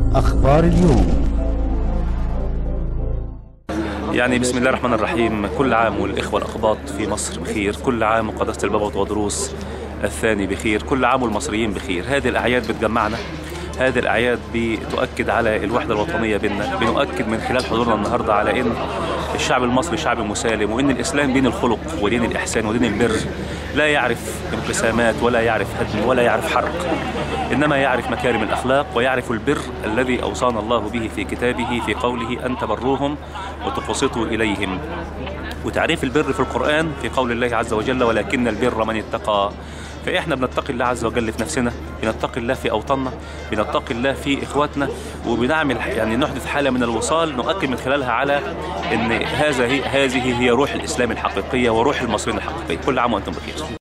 أخبار اليوم. يعني بسم الله الرحمن الرحيم، كل عام والإخوة الأقباط في مصر بخير، كل عام وقداسة البابا وتودروس الثاني بخير، كل عام والمصريين بخير. هذه الأعياد بتجمعنا، هذه الأعياد بتؤكد على الوحدة الوطنية بيننا، بنؤكد من خلال حضورنا النهاردة على إن الشعب المصري شعب مسالم، وإن الإسلام دين الخلق ودين الإحسان ودين البر، لا يعرف انقسامات ولا يعرف هدم ولا يعرف حرق، إنما يعرف مكارم الأخلاق ويعرف البر الذي أوصانا الله به في كتابه في قوله أن تبروهم وتقسطوا إليهم. وتعريف البر في القرآن في قول الله عز وجل ولكن البر من اتقى. فإحنا بنتقي الله عز وجل في نفسنا، بنتقي الله في أوطاننا، بنتقي الله في إخواتنا، وبنعمل يعني نحدث حالة من الوصال نؤكد من خلالها على أن هذه هي روح الإسلام الحقيقية وروح المصريين الحقيقية. كل عام وأنتم بخير.